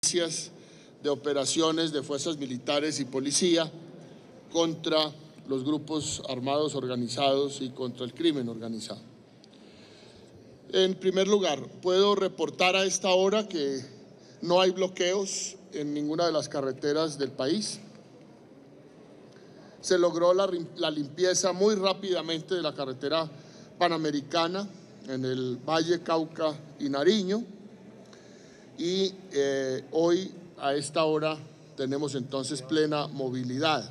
de operaciones de fuerzas militares y policía contra los grupos armados organizados y contra el crimen organizado. En primer lugar, puedo reportar a esta hora que no hay bloqueos en ninguna de las carreteras del país. Se logró la limpieza muy rápidamente de la carretera panamericana en el Valle, Cauca y Nariño. Y hoy, a esta hora, tenemos entonces plena movilidad.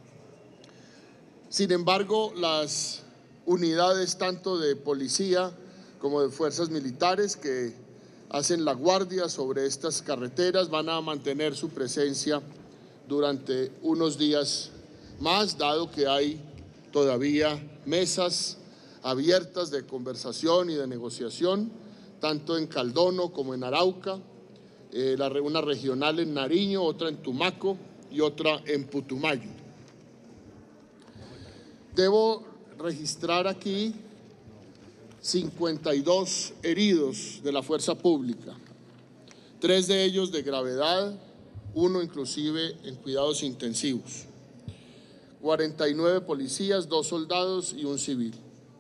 Sin embargo, las unidades tanto de policía como de fuerzas militares que hacen la guardia sobre estas carreteras van a mantener su presencia durante unos días más, dado que hay todavía mesas abiertas de conversación y de negociación, tanto en Caldono como en Arauca, una regional en Nariño, otra en Tumaco y otra en Putumayo. Debo registrar aquí 52 heridos de la fuerza pública, 3 de ellos de gravedad, 1 inclusive en cuidados intensivos, 49 policías, 2 soldados y 1 civil.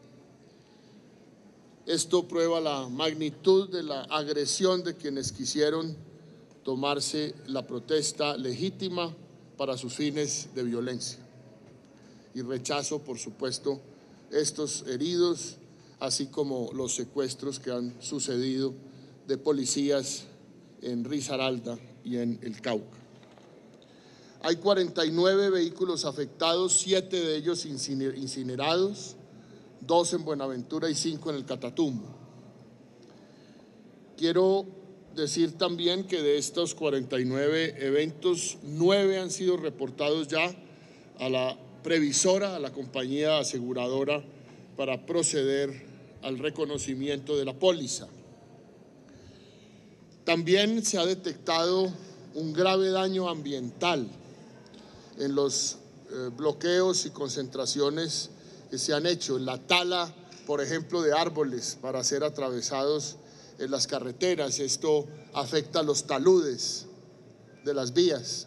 Esto prueba la magnitud de la agresión de quienes quisieron tomarse la protesta legítima para sus fines de violencia. Y rechazo, por supuesto, estos heridos, así como los secuestros que han sucedido de policías en Risaralda y en el Cauca. Hay 49 vehículos afectados, 7 de ellos incinerados, 2 en Buenaventura y 5 en el Catatumbo. Quiero decir también que de estos 49 eventos, 9 han sido reportados ya a la previsora, a la compañía aseguradora, para proceder al reconocimiento de la póliza. También se ha detectado un grave daño ambiental en los bloqueos y concentraciones que se han hecho, en la tala, por ejemplo, de árboles para ser atravesados en las carreteras. Esto afecta a los taludes de las vías,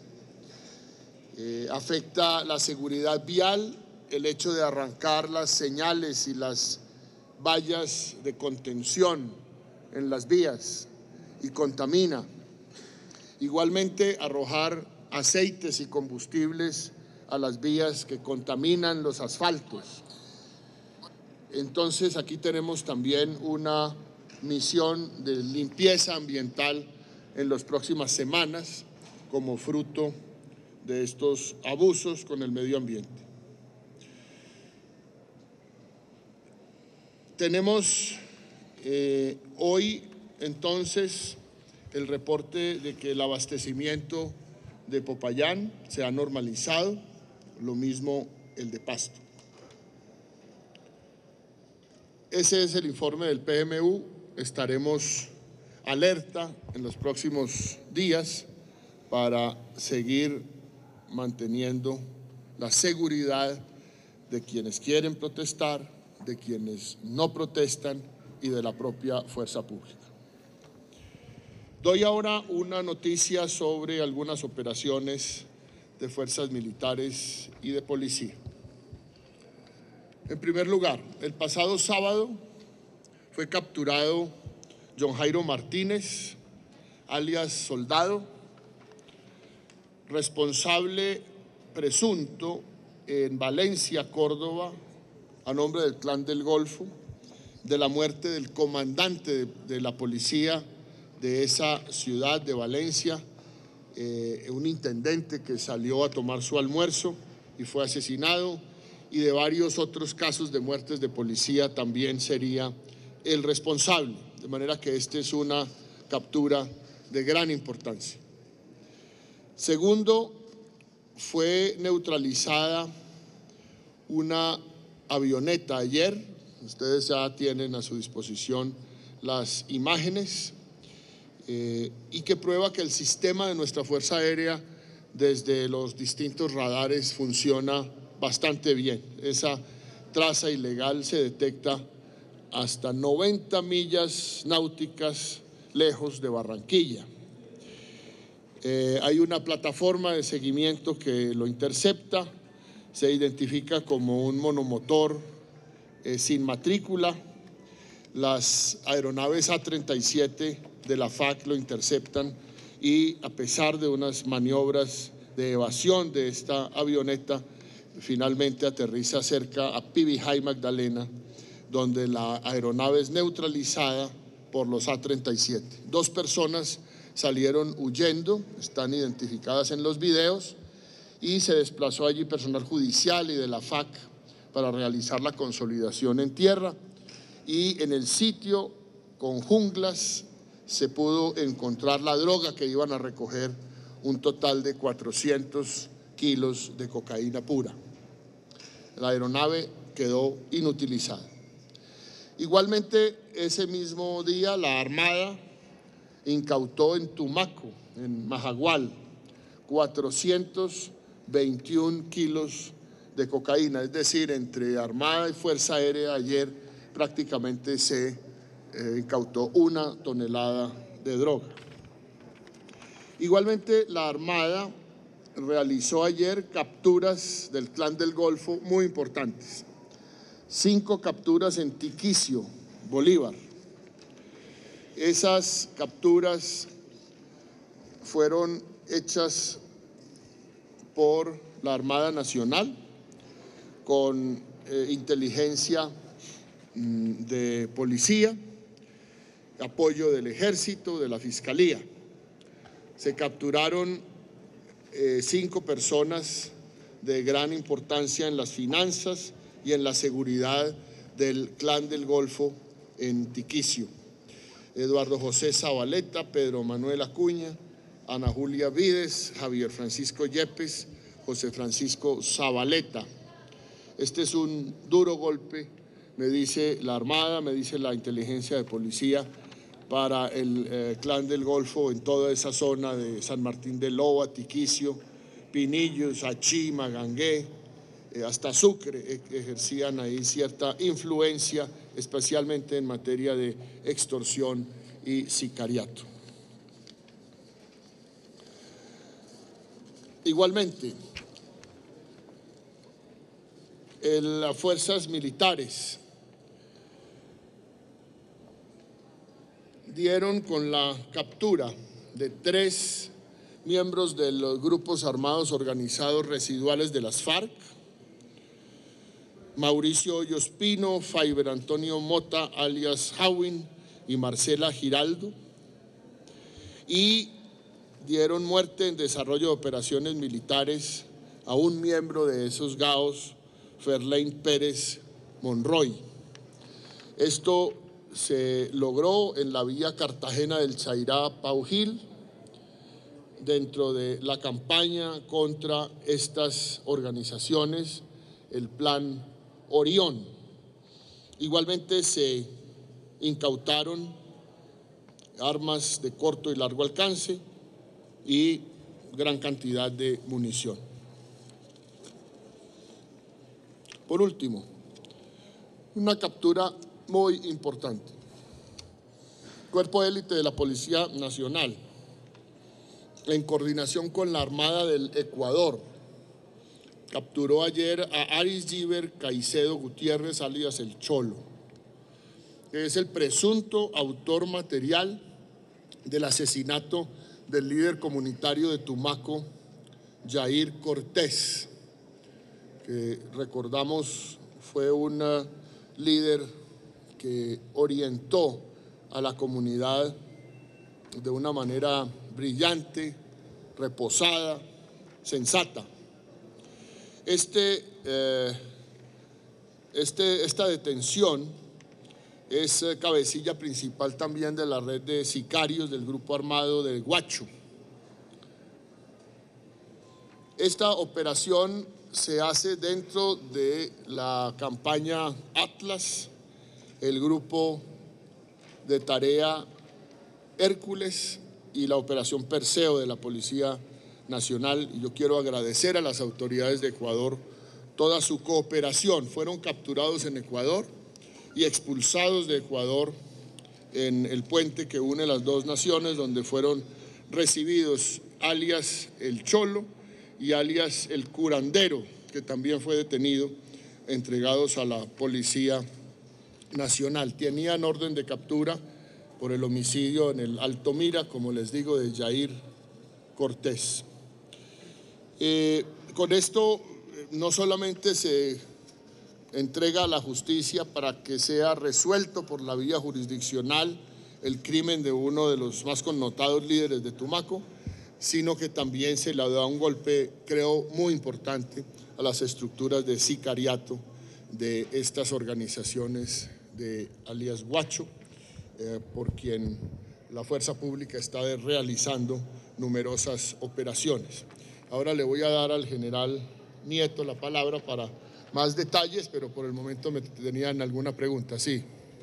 afecta la seguridad vial, el hecho de arrancar las señales y las vallas de contención en las vías y contamina. Igualmente, arrojar aceites y combustibles a las vías que contaminan los asfaltos. Entonces, aquí tenemos también una misión de limpieza ambiental en las próximas semanas como fruto de estos abusos con el medio ambiente. Tenemos hoy entonces el reporte de que el abastecimiento de Popayán se ha normalizado, lo mismo el de Pasto. Ese es el informe del PMU. Estaremos alerta en los próximos días para seguir manteniendo la seguridad de quienes quieren protestar, de quienes no protestan y de la propia fuerza pública. Doy ahora una noticia sobre algunas operaciones de fuerzas militares y de policía. En primer lugar, el pasado sábado fue capturado John Jairo Martínez, alias Soldado, responsable presunto en Valencia, Córdoba, a nombre del Clan del Golfo, de la muerte del comandante de la policía de esa ciudad de Valencia, un intendente que salió a tomar su almuerzo y fue asesinado, y de varios otros casos de muertes de policía también sería el responsable, de manera que esta es una captura de gran importancia. Segundo, fue neutralizada una avioneta ayer, ustedes ya tienen a su disposición las imágenes, y que prueba que el sistema de nuestra Fuerza Aérea desde los distintos radares funciona bastante bien. Esa traza ilegal se detecta hasta 90 millas náuticas lejos de Barranquilla. Hay una plataforma de seguimiento que lo intercepta, se identifica como un monomotor sin matrícula. Las aeronaves A-37 de la FAC lo interceptan y, a pesar de unas maniobras de evasión de esta avioneta, finalmente aterriza cerca a Pibijay, Magdalena, donde la aeronave es neutralizada por los A-37. 2 personas salieron huyendo, están identificadas en los videos, y se desplazó allí personal judicial y de la FAC para realizar la consolidación en tierra. Y en el sitio, con junglas, se pudo encontrar la droga que iban a recoger, un total de 400 kilos de cocaína pura. La aeronave quedó inutilizada. Igualmente, ese mismo día, la Armada incautó en Tumaco, en Majagual, 421 kilos de cocaína, es decir, entre Armada y Fuerza Aérea ayer prácticamente se incautó 1 tonelada de droga. Igualmente, la Armada realizó ayer capturas del Clan del Golfo muy importantes. 5 capturas en Tiquicio, Bolívar. Esas capturas fueron hechas por la Armada Nacional con inteligencia de policía, apoyo del Ejército, de la Fiscalía. Se capturaron 5 personas de gran importancia en las finanzas y en la seguridad del Clan del Golfo en Tiquicio. Eduardo José Zabaleta, Pedro Manuel Acuña, Ana Julia Vides, Javier Francisco Yepes, José Francisco Zabaleta. Este es un duro golpe, me dice la Armada, me dice la inteligencia de policía, para el Clan del Golfo en toda esa zona de San Martín de Loa, Tiquicio, Pinillos, Achí, Magangué, hasta Sucre ejercían ahí cierta influencia, especialmente en materia de extorsión y sicariato. Igualmente, las fuerzas militares dieron con la captura de 3 miembros de los grupos armados organizados residuales de las FARC, Mauricio Hoyos Pino, Faiber Antonio Mota, alias Hawin, y Marcela Giraldo, y dieron muerte en desarrollo de operaciones militares a un miembro de esos GAOs, Ferlain Pérez Monroy. Esto se logró en la vía Cartagena del Chairá-Pau Gil, dentro de la campaña contra estas organizaciones, el Plan Orión. Igualmente se incautaron armas de corto y largo alcance y gran cantidad de munición. Por último, una captura muy importante. Cuerpo de élite de la Policía Nacional, en coordinación con la Armada del Ecuador, capturó ayer a Aris Giver Caicedo Gutiérrez, alias El Cholo, que es el presunto autor material del asesinato del líder comunitario de Tumaco, Yair Cortés, que recordamos fue un líder que orientó a la comunidad de una manera brillante, reposada, sensata. Esta detención es cabecilla principal también de la red de sicarios del grupo armado del Guacho. Esta operación se hace dentro de la campaña Atlas, el grupo de tarea Hércules y la operación Perseo de la Policía Nacional. Y yo quiero agradecer a las autoridades de Ecuador toda su cooperación. Fueron capturados en Ecuador y expulsados de Ecuador en el puente que une las 2 naciones, donde fueron recibidos alias El Cholo y alias El Curandero, que también fue detenido, entregados a la Policía Nacional. Tenían orden de captura por el homicidio en el Altomira, como les digo, de Yair Cortés. Con esto no solamente se entrega a la justicia para que sea resuelto por la vía jurisdiccional el crimen de uno de los más connotados líderes de Tumaco, sino que también se le da un golpe, creo, muy importante a las estructuras de sicariato de estas organizaciones de alias Guacho, por quien la fuerza pública está realizando numerosas operaciones. Ahora le voy a dar al general Nieto la palabra para más detalles, pero por el momento me tenían alguna pregunta. Sí.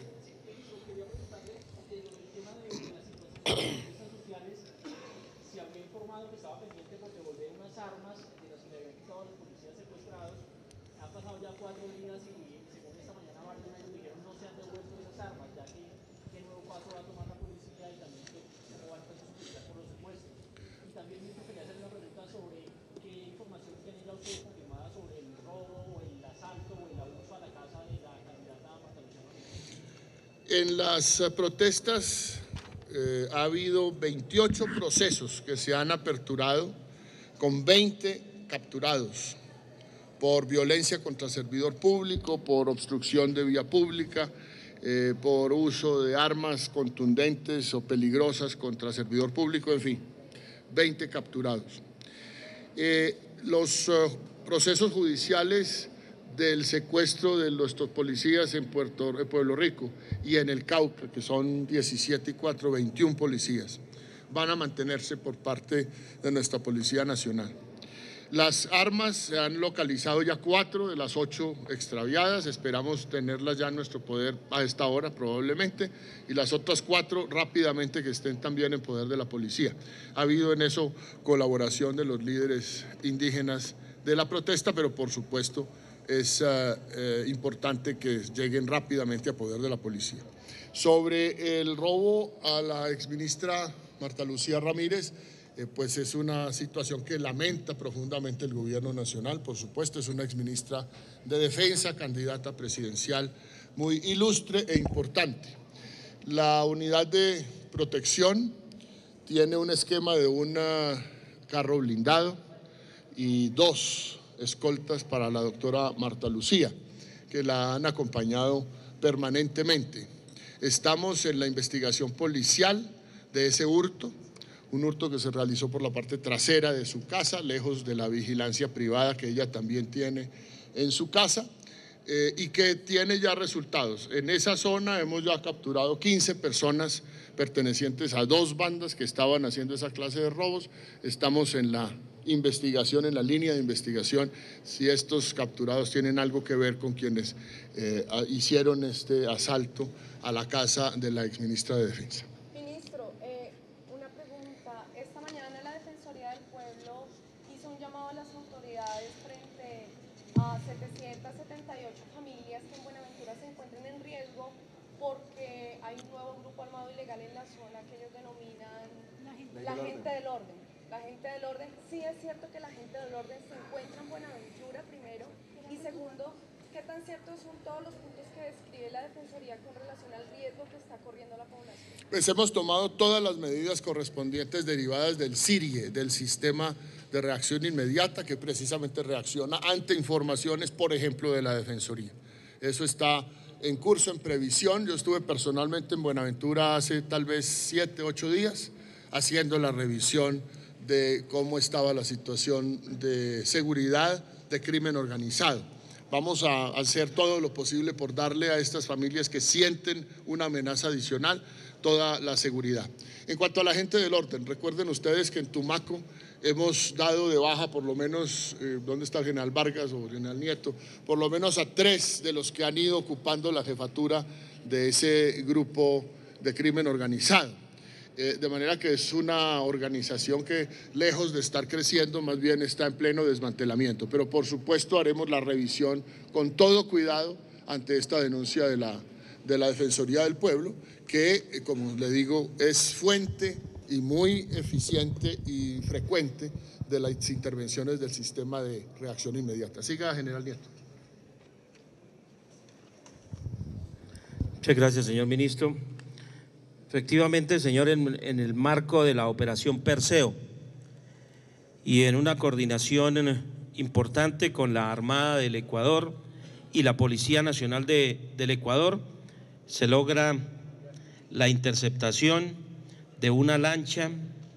En las protestas ha habido 28 procesos que se han aperturado con 20 capturados por violencia contra servidor público, por obstrucción de vía pública, por uso de armas contundentes o peligrosas contra servidor público, en fin, 20 capturados. Los procesos judiciales del secuestro de nuestros policías en Pueblo Rico y en el Cauca, que son 17 y 4, 21 policías, van a mantenerse por parte de nuestra Policía Nacional. Las armas se han localizado ya 4 de las 8 extraviadas, esperamos tenerlas ya en nuestro poder a esta hora probablemente, y las otras 4 rápidamente que estén también en poder de la policía. Ha habido en eso colaboración de los líderes indígenas de la protesta, pero por supuesto es importante que lleguen rápidamente a poder de la policía. Sobre el robo a la exministra Marta Lucía Ramírez, pues es una situación que lamenta profundamente el gobierno nacional. Por supuesto, es una exministra de Defensa, candidata presidencial muy ilustre e importante. La unidad de protección tiene un esquema de un carro blindado y 2 escoltas para la doctora Marta Lucía, que la han acompañado permanentemente. Estamos en la investigación policial de ese hurto, un hurto que se realizó por la parte trasera de su casa, lejos de la vigilancia privada que ella también tiene en su casa, y que tiene ya resultados. En esa zona hemos ya capturado 15 personas pertenecientes a 2 bandas que estaban haciendo esa clase de robos. Estamos en la investigación, en la línea de investigación, si estos capturados tienen algo que ver con quienes hicieron este asalto a la casa de la exministra de Defensa. Ministro, una pregunta. Esta mañana la Defensoría del Pueblo hizo un llamado a las autoridades frente a 778 familias que en Buenaventura se encuentren en riesgo porque hay un nuevo grupo armado ilegal en la zona que ellos denominan la gente del orden. La gente del orden, sí es cierto que la gente del orden se encuentra en Buenaventura, primero, y segundo, ¿qué tan ciertos son todos los puntos que describe la Defensoría con relación al riesgo que está corriendo la población? Pues hemos tomado todas las medidas correspondientes derivadas del SIRIE, del Sistema de Reacción Inmediata, que precisamente reacciona ante informaciones, por ejemplo, de la Defensoría. Eso está en curso, en previsión. Yo estuve personalmente en Buenaventura hace tal vez 7, 8 días, haciendo la revisión de cómo estaba la situación de seguridad, de crimen organizado. Vamos a hacer todo lo posible por darle a estas familias que sienten una amenaza adicional toda la seguridad. En cuanto a la gente del orden, recuerden ustedes que en Tumaco hemos dado de baja por lo menos, ¿dónde está el general Vargas o el general Nieto? Por lo menos a 3 de los que han ido ocupando la jefatura de ese grupo de crimen organizado. De manera que es una organización que, lejos de estar creciendo, más bien está en pleno desmantelamiento. Pero por supuesto haremos la revisión con todo cuidado ante esta denuncia de la Defensoría del Pueblo, que, como le digo, es fuente y muy eficiente y frecuente de las intervenciones del sistema de reacción inmediata. Siga, general Nieto. Muchas gracias, señor ministro. Efectivamente, señor, en el marco de la operación Perseo y en una coordinación importante con la Armada del Ecuador y la Policía Nacional del Ecuador, se logra la interceptación de una lancha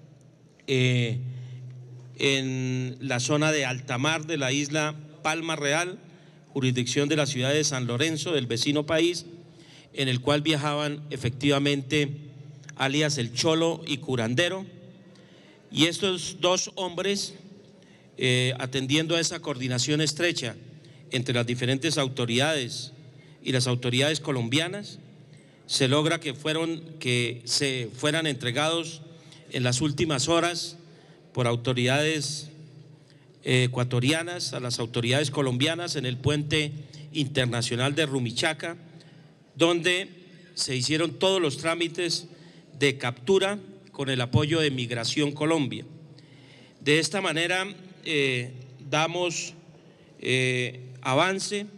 en la zona de alta mar de la isla Palma Real, jurisdicción de la ciudad de San Lorenzo, del vecino país, en el cual viajaban efectivamente alias El Cholo y Curandero, y estos dos hombres, atendiendo a esa coordinación estrecha entre las diferentes autoridades y las autoridades colombianas, se logra que se fueran entregados en las últimas horas por autoridades ecuatorianas a las autoridades colombianas en el puente internacional de Rumichaca, donde se hicieron todos los trámites de captura con el apoyo de Migración Colombia. De esta manera damos avance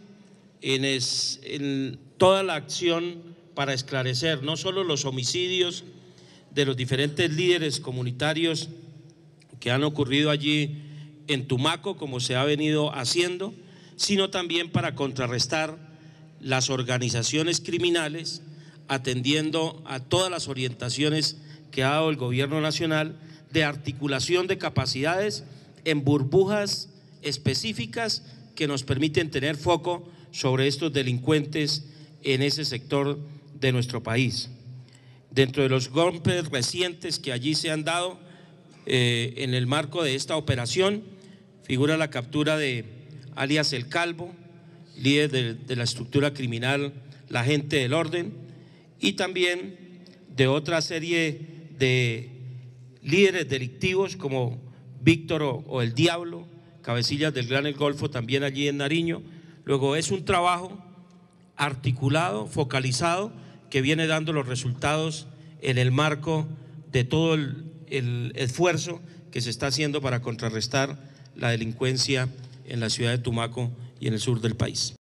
en toda la acción para esclarecer no solo los homicidios de los diferentes líderes comunitarios que han ocurrido allí en Tumaco, como se ha venido haciendo, sino también para contrarrestar las organizaciones criminales, atendiendo a todas las orientaciones que ha dado el Gobierno Nacional de articulación de capacidades en burbujas específicas que nos permiten tener foco sobre estos delincuentes en ese sector de nuestro país. Dentro de los golpes recientes que allí se han dado en el marco de esta operación, figura la captura de alias El Calvo, líder de la estructura criminal La Gente del Orden, y también de otra serie de líderes delictivos como Víctor o El Diablo, cabecillas del Gran El Golfo, también allí en Nariño. Luego es un trabajo articulado, focalizado, que viene dando los resultados en el marco de todo el esfuerzo que se está haciendo para contrarrestar la delincuencia en la ciudad de Tumaco y en el sur del país.